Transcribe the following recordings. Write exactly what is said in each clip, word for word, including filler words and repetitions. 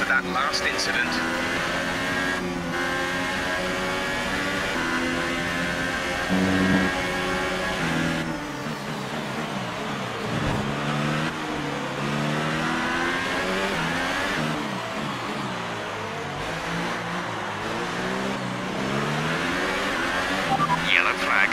for that last incident. Yellow flag.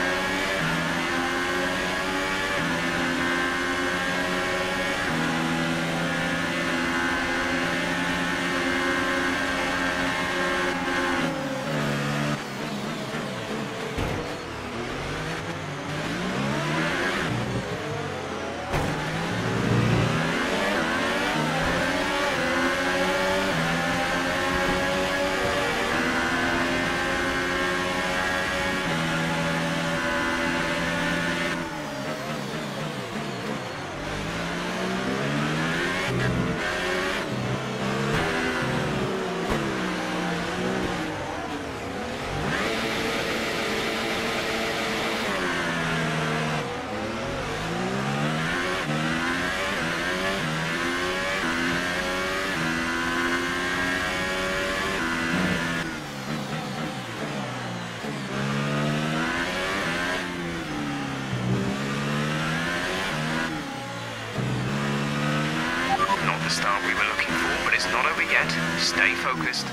Start we were looking for, but it's not over yet. Stay focused.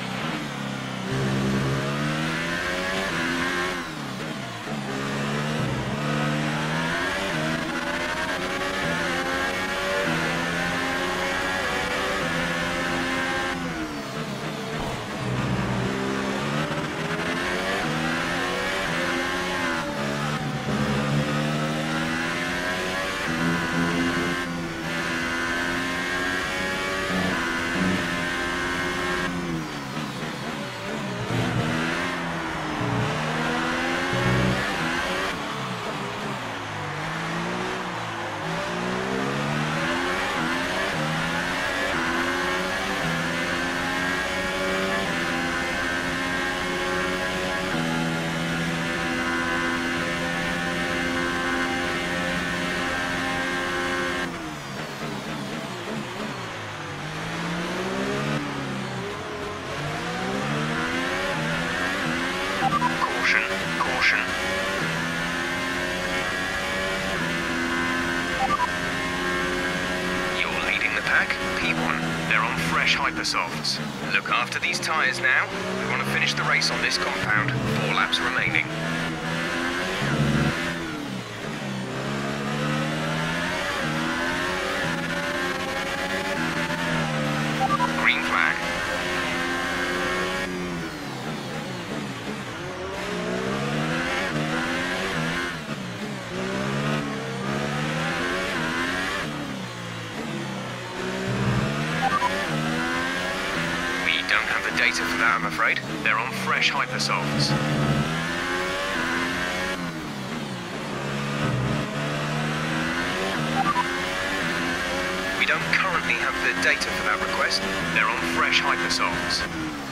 P one, they're on fresh Hypersofts. Look after these tyres now. We want to finish the race on this compound. Four laps remaining. Green flag. Don't have the data for that, I'm afraid. They're on fresh Hypersofts. We don't currently have the data for that request. They're on fresh Hypersofts.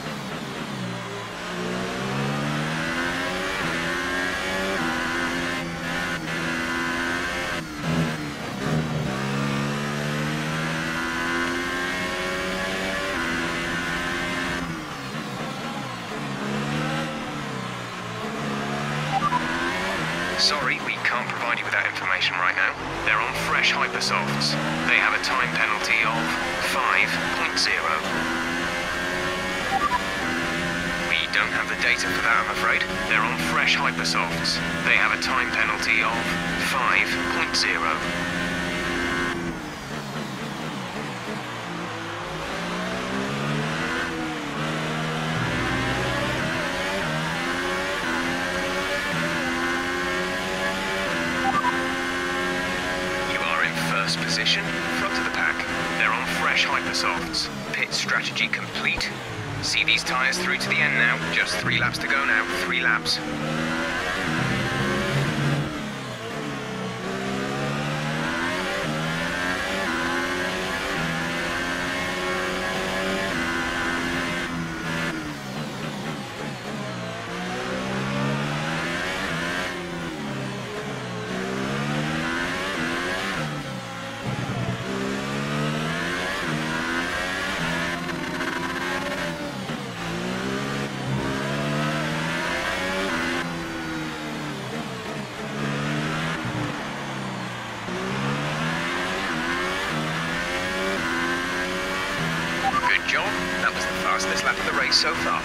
Sorry, we can't provide you with that information right now. They're on fresh Hypersofts. They have a time penalty of five point zero. We don't have the data for that, I'm afraid. They're on fresh Hypersofts. They have a time penalty of five point zero. Position, front of the pack. They're on fresh Hypersofts. Pit strategy complete. See these tyres through to the end now. Just three laps to go now. Three laps. Good job. That was the fastest lap of the race so far.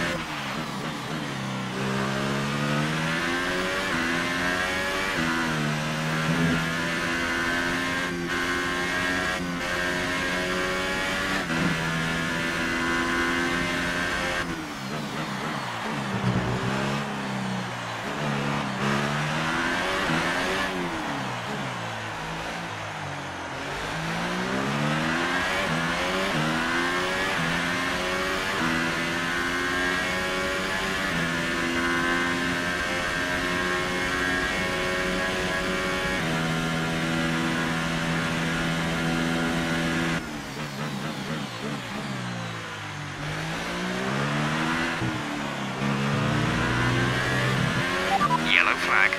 Yellow flag.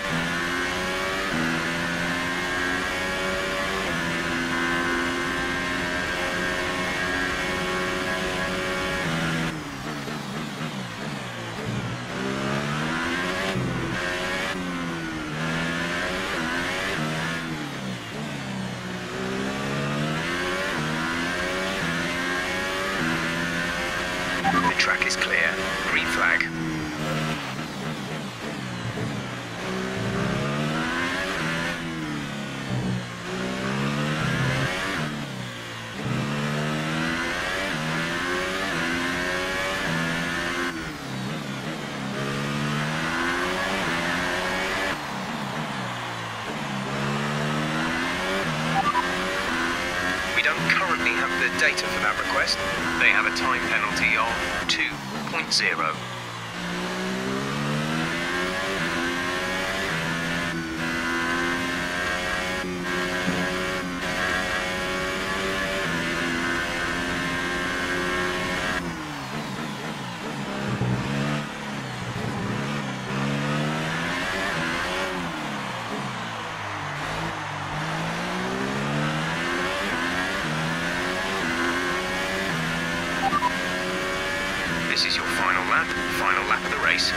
The track is clear. Green flag. We don't currently have the data for that request. They have a time penalty of two point zero. This is your final lap, final lap of the race.